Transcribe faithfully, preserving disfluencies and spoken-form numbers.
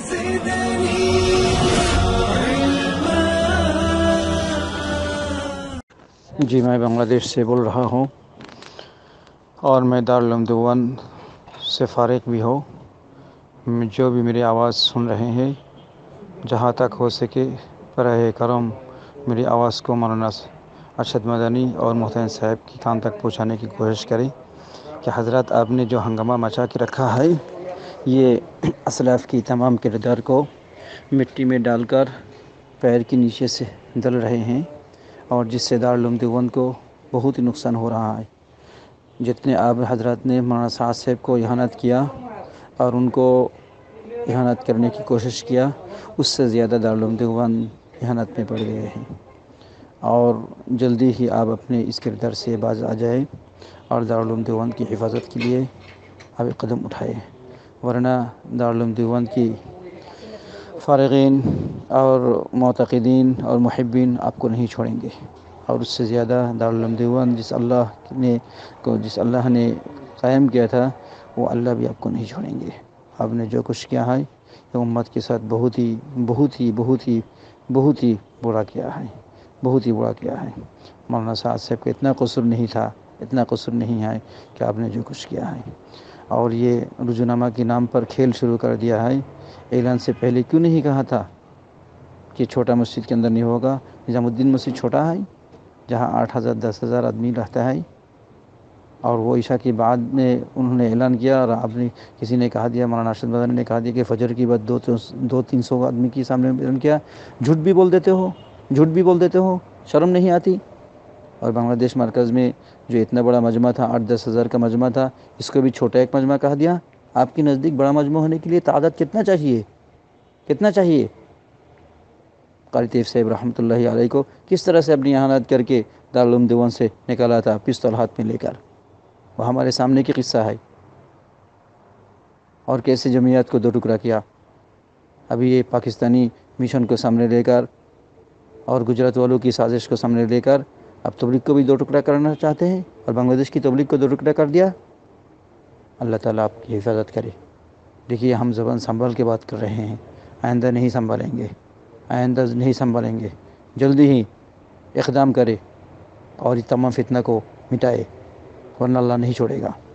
جی میں بنگلہ دیش سے بول رہا ہوں اور میں دارالعلوم دیوبند سے فارغ بھی ہوں. جو بھی میری آواز سن رہے ہیں جہاں تک ہو سکے براہ کرم میری آواز کو مولانا ارشد مدنی اور محترم صاحب کی کان تک پہنچانے کی کوشش کریں کہ حضرات آپ نے جو ہنگامہ مچا کے رکھا ہے یہ اسلاف کی تمام کردار کو مٹی میں ڈال کر پیر کے نیچے سے دل رہے ہیں اور جس سے دارالعلوم دیوبند کو بہت ہی نقصان ہو رہا ہے. جتنے آپ حضرات نے مولانا سعد صاحب کو اہانت کیا اور ان کو اہانت کرنے کی کوشش کیا اس سے زیادہ دارالعلوم دیوبند اہانت میں پڑ گئے ہیں اور جلدی ہی آپ اپنے اس کردار سے باز آ جائیں اور دارالعلوم دیوبند کی حفاظت کے لیے آپ ایک قدم اٹھائیں، ورنہ دارالعلوم دیوبند کی فارغین اور معتقدین اور محبین آپ کو نہیں چھوڑیں گے. اور اس سے زیادہ دارالعلوم دیوبند جس اللہ نے کو جس اللہ نے قائم کیا تھا وہ اللہ بھی آپ کو نہیں چھوڑیں گے. آپ نے جو کچھ کیا ہے یہ امت کے ساتھ بہت ہی بہت ہی بہت ہی بہت ہی برا کیا ہے بہت ہی برا کیا ہے. مولانا سعد صاحب کا اتنا قصور نہیں تھا اتنا قصور نہیں ہے کہ آپ نے جو کچھ کیا ہے. اور یہ رجوع کے نام پر کھیل شروع کر دیا ہے. اعلان سے پہلے کیوں نہیں کہا تھا کہ چھوٹا مسجد کے اندر نہیں ہوگا؟ نظام الدین مسجد چھوٹا ہے جہاں آٹھ ہزار دس ہزار آدمی رہتا ہے اور وہ عشاء کے بعد میں انہوں نے اعلان کیا اور آپ نے کسی نے کہا دیا مولانا ارشد مدنی نے کہا دیا کہ فجر کی بعد دو دو تین سو آدمی کے سامنے اعلان کیا. جھوٹ بھی بول دیتے ہو جھوٹ بھی بول دیتے ہو شرم نہیں آتی؟ اور بنگلہ دیش مرکز میں جو اتنا بڑا مجمع تھا آٹھ دس ہزار کا مجمع تھا اس کو بھی چھوٹا ایک مجمع کہا دیا. آپ کے نزدیک بڑا مجمع ہونے کے لیے تعداد کتنا چاہیے کتنا چاہیے؟ قاری طیب صاحب رحمۃ اللہ علیہ کو کس طرح سے اپنی اہانت کر کے دارالعلوم دیوبند سے نکالا تھا پستول ہاتھ میں لے کر، وہ ہمارے سامنے کی قصہ ہے. اور کیسے جمعیت کو دو ٹکڑا کیا. ابھی یہ پاکستانی مشن کو سامنے لے کر اور گجرات والوں کی سازش کو سامنے لے کر اب تبلیغ کو بھی دو ٹکڑا کرنا چاہتے ہیں اور بنگلہ دیش کی تبلیغ کو دو ٹکڑا کر دیا. اللہ تعالیٰ آپ کی حفاظت کرے. دیکھیے ہم زبان سنبھال کے بات کر رہے ہیں، آئندہ نہیں سنبھالیں گے آئندہ نہیں سنبھالیں گے جلدی ہی اقدام کرے اور یہ تمام فتنہ کو مٹائے ورنہ اللہ نہیں چھوڑے گا.